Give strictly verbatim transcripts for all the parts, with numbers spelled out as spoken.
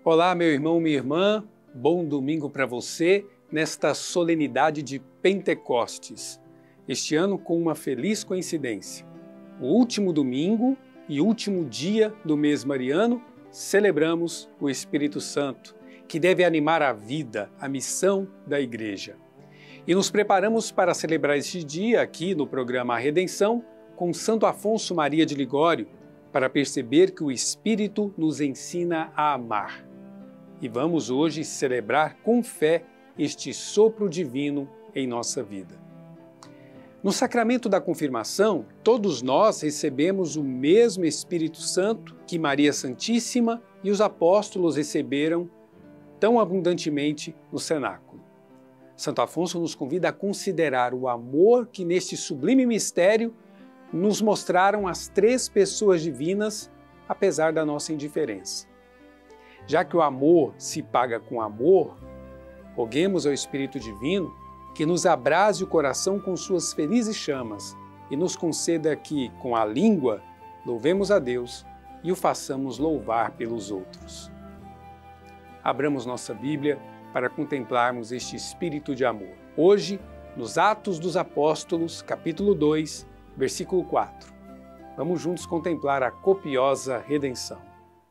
Olá, meu irmão, minha irmã, bom domingo para você nesta solenidade de Pentecostes. Este ano com uma feliz coincidência. O último domingo e último dia do mês mariano, celebramos o Espírito Santo, que deve animar a vida, a missão da Igreja. E nos preparamos para celebrar este dia aqui no programa A Redenção com Santo Afonso Maria de Ligório, para perceber que o Espírito nos ensina a amar. E vamos hoje celebrar com fé este sopro divino em nossa vida. No sacramento da confirmação, todos nós recebemos o mesmo Espírito Santo que Maria Santíssima e os apóstolos receberam tão abundantemente no cenáculo. Santo Afonso nos convida a considerar o amor que neste sublime mistério nos mostraram as três pessoas divinas, apesar da nossa indiferença. Já que o amor se paga com amor, roguemos ao Espírito Divino que nos abrase o coração com suas felizes chamas e nos conceda que, com a língua, louvemos a Deus e o façamos louvar pelos outros. Abramos nossa Bíblia para contemplarmos este Espírito de amor. Hoje, nos Atos dos Apóstolos, capítulo dois, versículo quatro. Vamos juntos contemplar a copiosa redenção.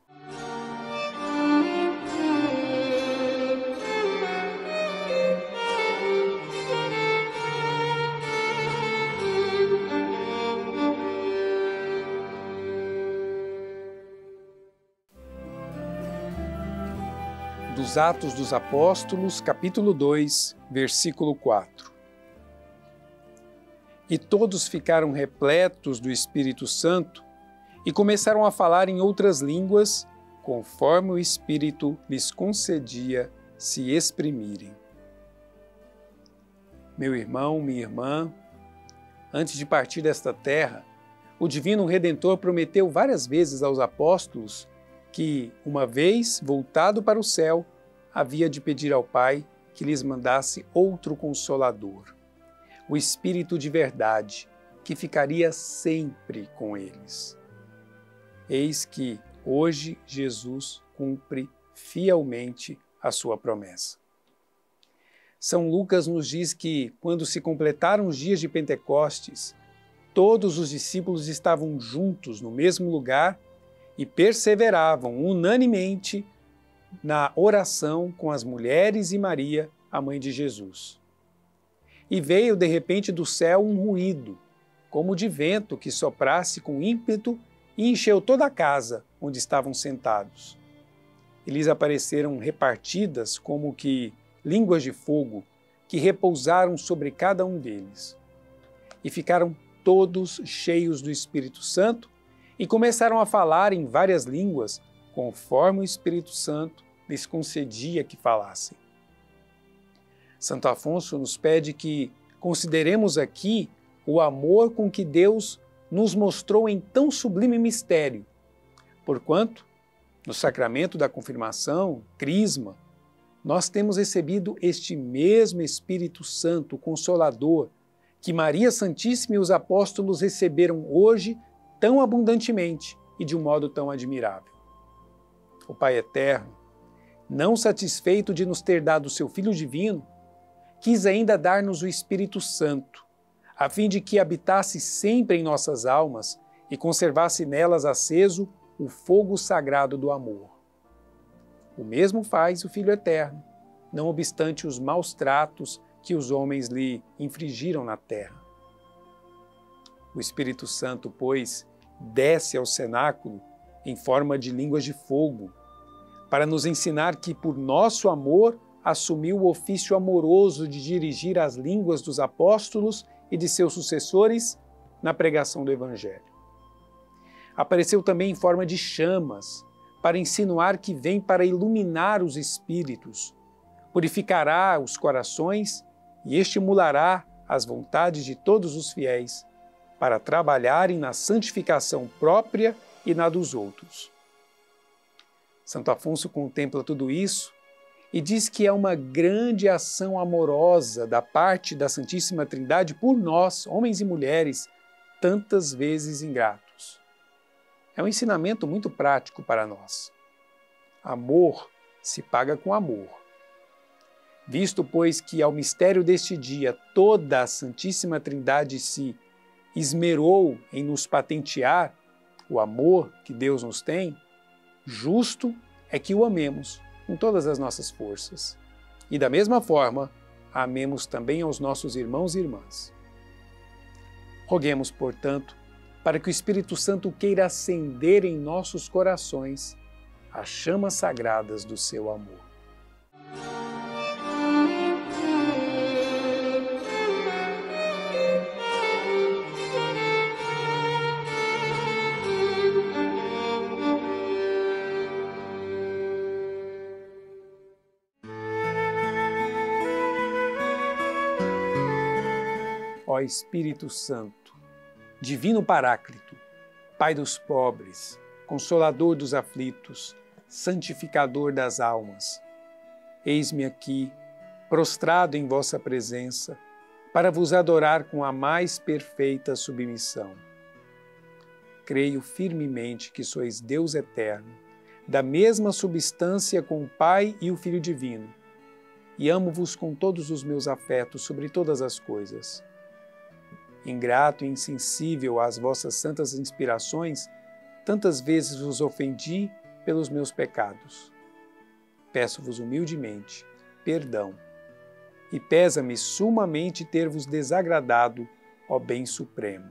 Dos Atos dos Apóstolos, capítulo dois, versículo quatro. E todos ficaram repletos do Espírito Santo e começaram a falar em outras línguas, conforme o Espírito lhes concedia se exprimirem. Meu irmão, minha irmã, antes de partir desta terra, o Divino Redentor prometeu várias vezes aos apóstolos que, uma vez voltado para o céu, havia de pedir ao Pai que lhes mandasse outro Consolador, o Espírito de verdade, que ficaria sempre com eles. Eis que, hoje, Jesus cumpre fielmente a sua promessa. São Lucas nos diz que, quando se completaram os dias de Pentecostes, todos os discípulos estavam juntos no mesmo lugar e perseveravam unanimemente na oração com as mulheres e Maria, a mãe de Jesus. E veio de repente do céu um ruído, como de vento que soprasse com ímpeto e encheu toda a casa onde estavam sentados. E lhes apareceram repartidas como que línguas de fogo que repousaram sobre cada um deles. E ficaram todos cheios do Espírito Santo e começaram a falar em várias línguas, conforme o Espírito Santo lhes concedia que falassem. Santo Afonso nos pede que consideremos aqui o amor com que Deus nos mostrou em tão sublime mistério, porquanto, no sacramento da confirmação, crisma, nós temos recebido este mesmo Espírito Santo, Consolador, que Maria Santíssima e os apóstolos receberam hoje tão abundantemente e de um modo tão admirável. O Pai Eterno, não satisfeito de nos ter dado o seu Filho Divino, quis ainda dar-nos o Espírito Santo, a fim de que habitasse sempre em nossas almas e conservasse nelas aceso o fogo sagrado do amor. O mesmo faz o Filho Eterno, não obstante os maus tratos que os homens lhe infligiram na terra. O Espírito Santo, pois, desce ao cenáculo em forma de línguas de fogo, para nos ensinar que, por nosso amor, assumiu o ofício amoroso de dirigir as línguas dos apóstolos e de seus sucessores na pregação do Evangelho. Apareceu também em forma de chamas, para insinuar que vem para iluminar os espíritos, purificará os corações e estimulará as vontades de todos os fiéis, para trabalharem na santificação própria e na dos outros. Santo Afonso contempla tudo isso e diz que é uma grande ação amorosa da parte da Santíssima Trindade por nós, homens e mulheres, tantas vezes ingratos. É um ensinamento muito prático para nós. Amor se paga com amor. Visto, pois, que ao mistério deste dia toda a Santíssima Trindade se esmerou em nos patentear o amor que Deus nos tem, justo é que o amemos com todas as nossas forças. E da mesma forma, amemos também aos nossos irmãos e irmãs. Roguemos, portanto, para que o Espírito Santo queira acender em nossos corações as chamas sagradas do seu amor. Ó Espírito Santo, Divino Paráclito, Pai dos pobres, Consolador dos aflitos, Santificador das almas, eis-me aqui, prostrado em vossa presença, para vos adorar com a mais perfeita submissão. Creio firmemente que sois Deus eterno, da mesma substância com o Pai e o Filho Divino, e amo-vos com todos os meus afetos sobre todas as coisas. Ingrato e insensível às vossas santas inspirações, tantas vezes vos ofendi pelos meus pecados. Peço-vos humildemente perdão, e pesa-me sumamente ter-vos desagradado, ó Bem Supremo.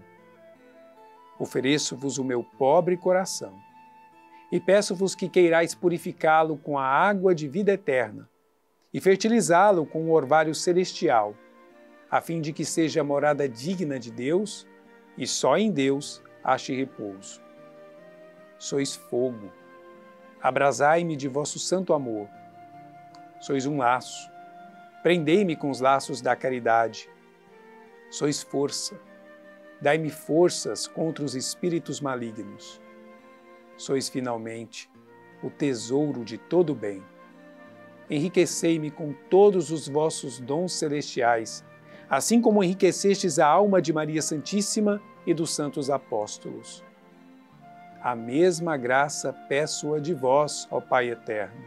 Ofereço-vos o meu pobre coração, e peço-vos que queirais purificá-lo com a água de vida eterna, e fertilizá-lo com o orvalho celestial, a fim de que seja morada digna de Deus e só em Deus ache repouso. Sois fogo, abrasai-me de vosso santo amor. Sois um laço, prendei-me com os laços da caridade. Sois força, dai-me forças contra os espíritos malignos. Sois finalmente o tesouro de todo o bem. Enriquecei-me com todos os vossos dons celestiais, assim como enriquecestes a alma de Maria Santíssima e dos santos apóstolos. A mesma graça peço-a de vós, ó Pai eterno.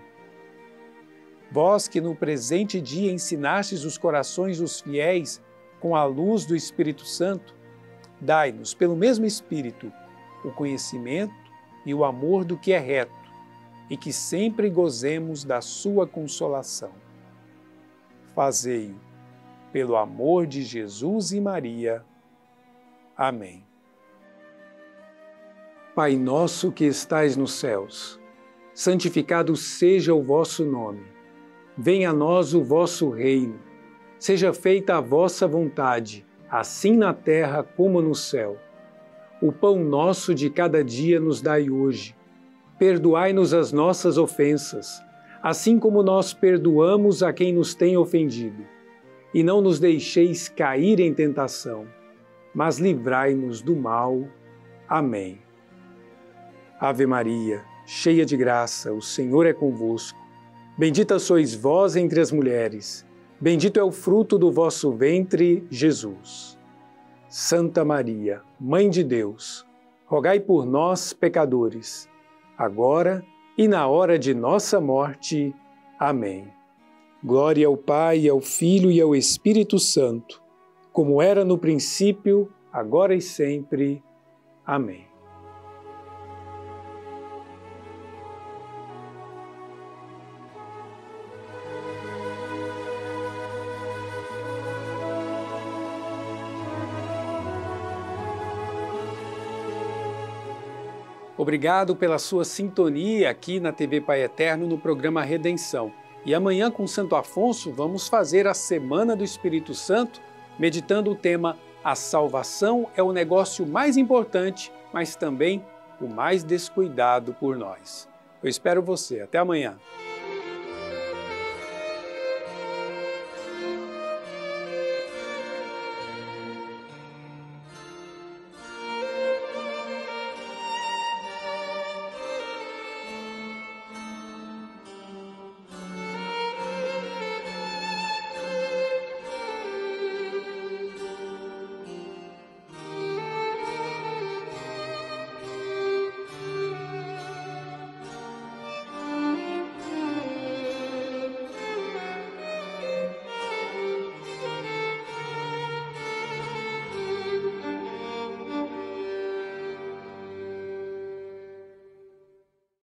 Vós que no presente dia ensinastes os corações dos fiéis com a luz do Espírito Santo, dai-nos, pelo mesmo Espírito, o conhecimento e o amor do que é reto, e que sempre gozemos da sua consolação. Fazei-o pelo amor de Jesus e Maria. Amém. Pai nosso que estais nos céus, santificado seja o vosso nome. Venha a nós o vosso reino. Seja feita a vossa vontade, assim na terra como no céu. O pão nosso de cada dia nos dai hoje. Perdoai-nos as nossas ofensas, assim como nós perdoamos a quem nos tem ofendido. E não nos deixeis cair em tentação, mas livrai-nos do mal. Amém. Ave Maria, cheia de graça, o Senhor é convosco. Bendita sois vós entre as mulheres, bendito é o fruto do vosso ventre, Jesus. Santa Maria, Mãe de Deus, rogai por nós, pecadores, agora e na hora de nossa morte. Amém. Glória ao Pai, ao Filho e ao Espírito Santo, como era no princípio, agora e sempre. Amém. Obrigado pela sua sintonia aqui na T V Pai Eterno no programa Redenção. E amanhã com Santo Afonso vamos fazer a Semana do Espírito Santo, meditando o tema A salvação é o negócio mais importante, mas também o mais descuidado por nós. Eu espero você. Até amanhã.